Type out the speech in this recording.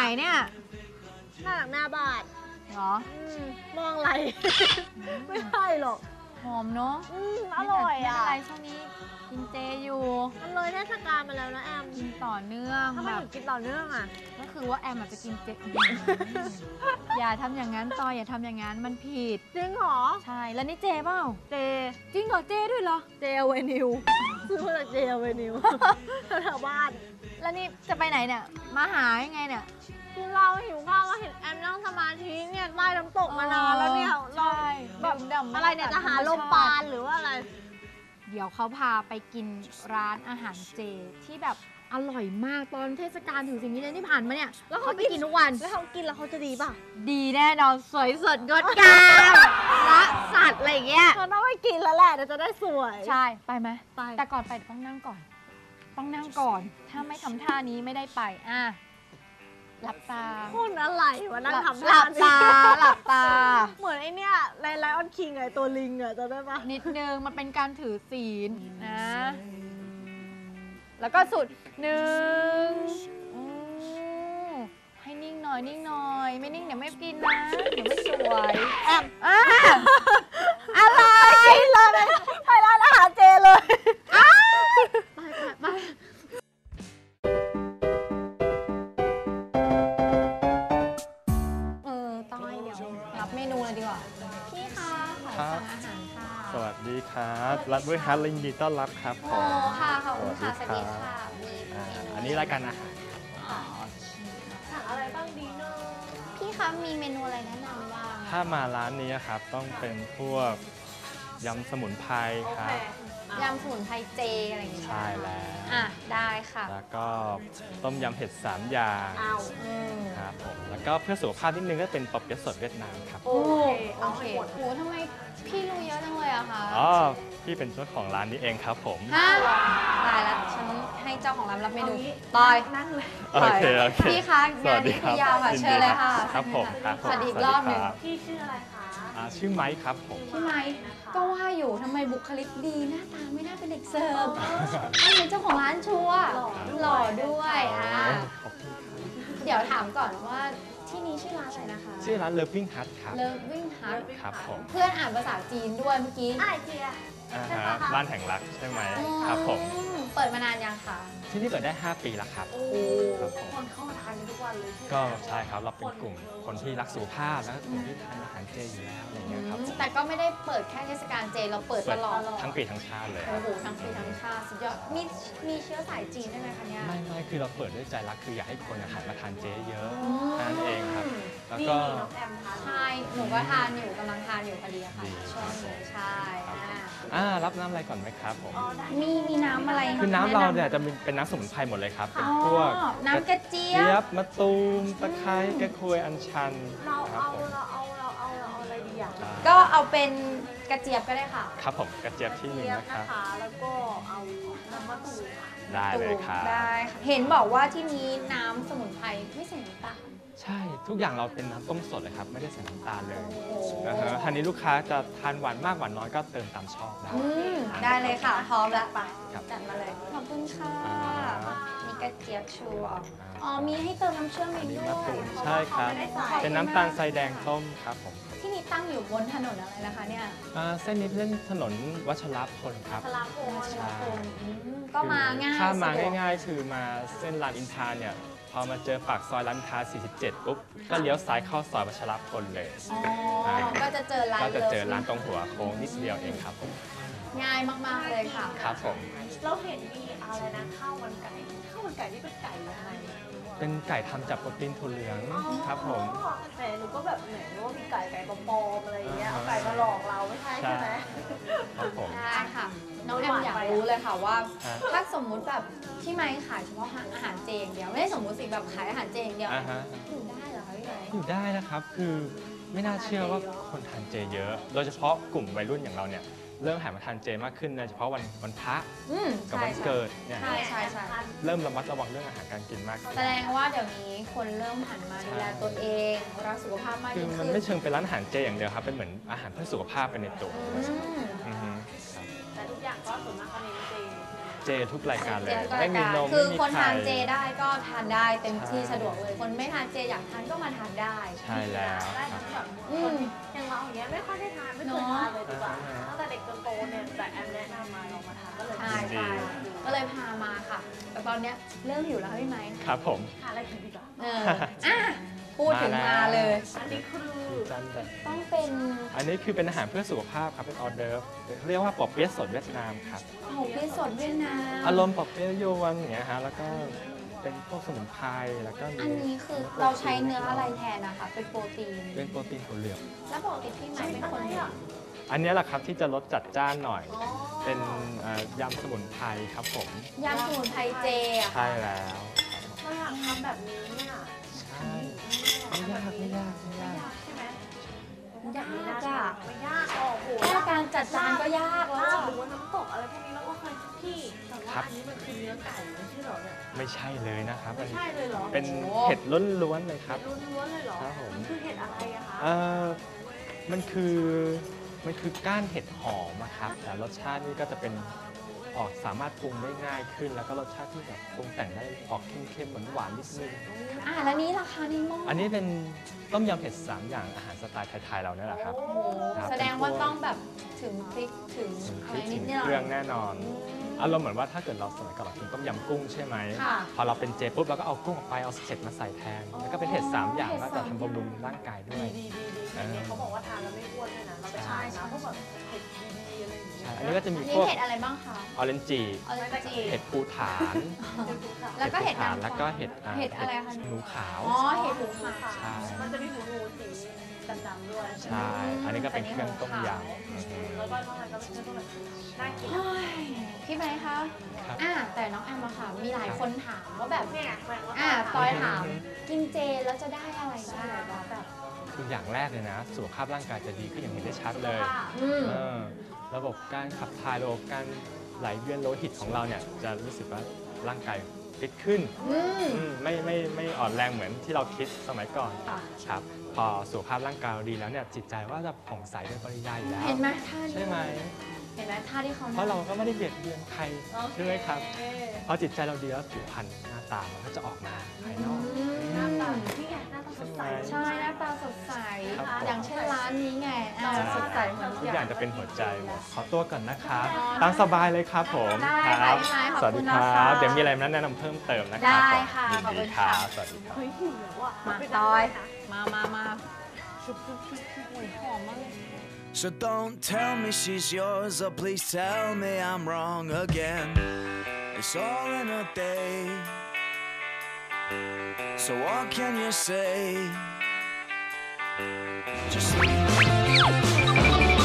เนี่ยหน้าบ้านเหรอมองอะไร ไม่ใช่หรอกหอมเนาะอร่อยอ่ะไม่เป็นไรช่วงนี้กินเจอยู่มันเลยเทศกาลมาแล้วนะแอมกินต่อเนื่องทำไมถึงกินต่อเนื่องอ่ะก็คือว่าแอมอาจจะกินเจอย่าทำอย่างนั้นตอยอย่าทำอย่างนั้นมันผิดจริงเหรอใช่แล้วนี่เจเปล่าเจจริงเหรอเจด้วยเหรอเจเวนิวซื้อมาจากเจเวนิวแถวบ้านแล้วนี่จะไปไหนเนี่ยมาหายังไงเนี่ยคือเราหิวข้าวเราเห็นแอมนั่งสมาธิเนี่ยใต้น้ำตกมานานแล้วเนี่ยเราแบบอะไรเนี่ยจะหาลมปานหรือว่าอะไรเดี๋ยวเขาพาไปกินร้านอาหารเจที่แบบอร่อยมากตอนเทศกาลถึงสิ่งนี้เลยที่ผ่านมาเนี่ยแล้วเขาไปกินทุกวันแล้วเขากินแล้วเขาจะดีป่ะดีแน่นอนสวยสดงดงามละสัตว์อะไรอย่างเงี้ยเขาต้องไปกินแล้วแหละเดี๋ยวจะได้สวยใช่ไปไหมไปแต่ก่อนไปต้องนั่งก่อนถ้าไม่ทำท่านี้ไม่ได้ไปหลับตาคุณอะไรวะนั่งทำหลับตาเหมือนไอเนี้ยไลออนคิงไงตัวลิงอะจะได้ปะนิดนึงมันเป็นการถือศีลนะแล้วก็สุด1ให้นิ่งหน่อยไม่นิ่งเดี๋ยวไม่กินนะเดี๋ยวไม่สวยแอมอะไรเลยไปร้านอาหารเจเลยไปรับเมนูเลยดีกว่าพี่คะขอสั่งอาหารค่ะสวัสดีครับรัฐบริหารยินดีต้อนรับครับผมค่ะขอบคุณค่ะสวัสดีค่ะอันนี้รายการอาหารสั่งอะไรบ้างดีเนาะพี่คะมีเมนูอะไรแนะนำบ้างถ้ามาร้านนี้ครับต้องเป็นพวกยำสมุนไพรครับยำสมุนไพรเจอะไรอย่างเงี้ยใช่แล้วได้ค่ะแล้วก็ต้มยำเห็ด3 อย่างครับผมแล้วก็เพื่อสุขภาพนิดนึงก็เป็นปอบเปี๊ยะสดเวียดนามครับโอเคโหทำไมพี่รู้เยอะจังเลยอะคะพี่เป็นเจ้าของร้านนี้เองครับผมตายแล้วฉันให้เจ้าของร้านรับเมนูตอยนั่งเลยโอเคพี่คะงานนี้คือยาวค่ะเชิญเลยค่ะครับผมสวัสดีอีกรอบหนึ่งพี่ชื่ออะไรคะชื่อไมค์ครับผมพี่ไมค์ก็ว่าอยู่ทำไมบุคลิกดีหน้าตาไม่น่าเป็นเด็กเสิร์ฟเป็นเจ้าของร้านชัวร์หล่อด้วยเดี๋ยวถามก่อนว่าที่นี้ชื่อร้านอะไรนะคะชื่อร้าน Loving Heart ครับ Loving Heart ครับผมเพื่อนอ่านภาษาจีนด้วยเมื่อกี้เจียบ้านแห่งรักใช่ไหมครับผมเปิดมานานยังคะที่นี่เปิดได้5 ปีแล้วครับคนเข้ามาทานทุกวันเลยก็ใช่ครับเราเป็นกลุ่มคนที่รักสุขภาพและกลุ่มที่ทานอาหารเจอยู่แล้วอะไรเงี้ยครับแต่ก็ไม่ได้เปิดแค่เทศกาลเจเราเปิดตลอดทั้งปีทั้งชาติเลยโอ้โหทั้งปีทั้งชาติสุดยอดมีเชื้อสายจีนได้ไหมคะเนี่ยไม่คือเราเปิดด้วยใจรักคืออยากให้คนหันมาทานเจเยอะนั่นเองครับแล้วก็ใช่หนูก็ทานอยู่กำลังทานอยู่พอดีค่ะช่วงนี้ใช่รับน้ำอะไรก่อนไหมครับผมมีน้ำอะไรคือน้ำเราเนี่ยจะเป็นน้ำสมุนไพรหมดเลยครับเป็นพวกน้ำกระเจี๊ยบมะตูมตะไคร้กระควยอัญชันเราเอาอะไรดีอ่ะก็เอาเป็นกระเจี๊ยบก็ได้ค่ะครับผมกระเจี๊ยบที่1นะครับแล้วก็เอาน้ำมะตูมได้เลยครับได้ค่ะเห็นบอกว่าที่นี้น้ำสมุนไพรไม่ใส่น้ำตาลใช่ทุกอย่างเราเป็นน้ำต้มสดเลยครับไม่ได้ใส่น้ำตาลเลยทีนี้ลูกค้าจะทานหวานมากหวานน้อยก็เติมตามชอบได้เลยค่ะพร้อมแล้วไปจัดมาเลยขอบคุณค่ะมีกระเจี๊ยบชูมีให้เติมน้ำเชื่อมเองด้วยใช่ครับเป็นน้ำตาลทรายแดงต้มครับผมที่นี่ตั้งอยู่บนถนนอะไรนะคะเนี่ยเส้นนี้เป็นถนนวัชรพลครับก็มาง่ายถ้ามาง่ายๆคือมาเส้นรามอินทราเนี่ยพอมาเจอปากซอยรามอินทรา47ปุ๊บก็เลี้ยวซ้ายเข้าซอยวัชรพลเลยก็จะเจอร้านตรงหัวโค้งนิดเดียวเองครับผมง่ายมากๆเลยค่ะครับผมเราเห็นมีอะไรนะข้าวมันไก่นี่เป็นไก่ยังไงเป็นไก่ทำจากโปรตีนถั่วเหลืองครับผมแต่หนูก็แบบไหนว่ามีไก่ปลอมๆอะไรอย่างเงี้ยเอาไก่มาหลอกเราไม่ใช่ใช่ไหมครับผมได้ค่ะน้องแอมอยากรู้เลยค่ะว่าถ้าสมมุติแบบที่ไมค์ขายเฉพาะอาหารเจอย่างเดียวไม่ได้สมมุติสิแบบขายอาหารเจอย่างเดียวอยู่ได้เหรอคะพี่ไมค์อยู่ได้นะครับคือไม่น่าเชื่อว่าคนทานเจเยอะโดยเฉพาะกลุ่มวัยรุ่นอย่างเราเนี่ยเริ่มหันมาทานเจมากขึ้นโดยเฉพาะวันพระกับวันเกิดเนี่ยเริ่มระมัดระวังเรื่องอาหารการกินมากขึ้นแสดงว่าเดี๋ยวนี้คนเริ่มหันมาดูแลตัวเองรักสุขภาพมากยิ่งขึ้นมันไม่เชิงเป็นร้านอาหารเจอย่างเดียวครับเป็นเหมือนอาหารเพื่อสุขภาพเป็นในตัวแต่ทุกอย่างก็ส่วนมากก็เน้นเจเจทุกรายการเลยก็ไม่มีนมคือไม่มีคนไข่ทานเจได้ก็ทานได้เต็มที่ใช่สะดวกเลย คนไม่ทานเจอยากทานก็มาทานได้ใช่แล้วได้ครับทั้งแบบอืมอย่างเราอย่างเงี้ยไม่ค่อยได้ทานไม่เคยทานเลยดีกว่าตั้งแต่เด็กจนโตเนี่ยแต่แอมแนะนำมาลองมาทานก็เลยใช่ใช่ก็เลยพามาค่ะ แต่ตอนเนี้ยเริ่มหิวแล้วค่ะพี่ไม้ครับผมทานอะไรกันดีกว่าอ่ะพูดถึงมาเลยอันนี้คือจันแต่ต้องเป็นอันนี้คือเป็นอาหารเพื่อสุขภาพครับเป็นออเดิร์ฟเรียกว่าปอเปี๊ยะสดเวียดนามครับโอ้โหพี่สดเวียดนามอารมณ์ปอเปี๊ยะโยวนอย่างเงี้ยฮะแล้วก็เป็นพวกสมุนไพรแล้วก็มีอันนี้คือเราใช้เนื้ออะไรแทนนะคะ เป็นโปรตีนเป็นโปรตีนถั่วเหลืองแล้วปกติพี่ไม้เป็นคนอันนี้แหละครับที่จะรสจัดจ้านหน่อย เป็นยำสมุนไพรครับผมยำสมุนไพรเจอะใช่แล้วเราอยากทำแบบนี้เนี่ยใช่ไม่ยากไม่ยากไม่ยากใช่ไหมยากอะไม่ยากโอ้โหแค่การจัดจานก็ยากแล้วลาบอะหรือว่าน้ำตกอะไรพวกนี้เราก็เคยทุกที่แต่ว่าอันนี้มันคือเนื้อไก่ไม่ใช่เหรอเนี่ยไม่ใช่เลยนะครับไม่ใช่เลยเหรอเป็นเห็ดล้วนๆเลยครับล้วนๆเลยเหรอครับผมมันคือเห็ดอะไรอะคะเอ่อมันคือก้านเห็ดหอมนะครับแต่รสชาตินี่ก็จะเป็นออกสามารถปรุงได้ง่ายขึ้น แล้วก็รสชาติที่แบบปรุงแต่งได้ออกเค็มๆหวานๆนิดนึงแล้วนี้ราคานี่หม้ออันนี้เป็นต้มยำเผ็ด3อย่างอาหารสไตล์ไทยๆเราเนี่ยแหละครับโอ้โหครับแสดงว่าต้องแบบถึงพริกถึงถึงอะพไรริกนิถึดงหน่อเครื่อย งแน่นอนอารมณ์เหมือนว่าถ้าเกิดเราสมัยก่อนเรากินต้มยำกุ้งใช่ไหมค่ะพอเราเป็นเจปุ๊บเราก็เอากุ้งออกไปเอาเห็ดมาใส่แทน แล้วก็เป็นเห็ด3อย่างก็จะทำบำรุงร่างกายด้วยดีเนี่ยเขาบอกว่าทานแล้วไม่อ้วนด้วยนะเราไปทานนะพวกแบบเห็ดดีๆอะไรอย่างเงี้ยใช่อันนี้ก็จะมีอันพนี้วกเห็ดอะไรบ้างคะออเรนจีออเรนจิเห็ดปูฐานแล้วก็เห็ดนางฟ้าแล้วก็เห็ดเห็ดอะไรคะหนูขาวอ๋อ เห็ดหูขาวใช่มันจะมีหูสีดำๆด้วยใช่ อันนี้ก็เป็นเครื่องต้มยำอือฮึแล้วก็นอกนั้นก็เป็นเครื่องต้มแบบน่ากินเฮ้ยพี่ไบค์คะครับแต่น้องแอมอะค่ะ มีหลายคนถามว่าแบบเนี่ยแปลว่าปอยถาม กินเจแล้วจะได้อะไรบ้างแบบคืออย่างแรกเลยนะ สุขภาพร่างกายจะดีขึ้นอย่างเห็นได้ชัดเลยอืมเออระบบการขับถ่ายระบบการไหลเวียนโลหิตของเราเนี่ยจะรู้สึกว่าร่างกายฟิตขึ้น ไม่อ่อนแรงเหมือนที่เราคิดสมัยก่อนค่ะครับพอสุขภาพร่างกายเราดีแล้วเนี่ยจิตใจว่าจะผ่องใสเป็นปริยายอยู่แล้วเห็นไหมท่าใช่ไหมเห็นไหมท่าที่เขาเพราะเราก็ไม่ได้เบียดเบียนใครโอเคใช่ไหมครับพอจิตใจเราดีแล้วผิวพรรณหน้าตามันก็จะออกมาภายนอกหน้าตาที่ไงหน้าตาสดใสใช่หน้าตาสดใสครับผมอย่างเช่นร้านนี้ไงสดใสเหมือนทุทุกกออย่าย่าง งจะเป็นหัวใจหมดขอตัวก่อนนะครับอ๋อตามสบายเลยครับผมได้คค่ะรับพี่ไม้ขอบสวัสคุดีณคนะรัคะบเดี๋ยวมีอะไรแนะนำเพิ่มเติมนะครัได้ค่ะยินขอบคุดีณครัค่ะบสวัสดีครับเฮ้ยหิวแล้วอ่ะมาตอย มาชุบหอมมากเลย So don't tell me she's yours, or please tell me I'm wrong again. It's all in a day. So what can you say? Just leave.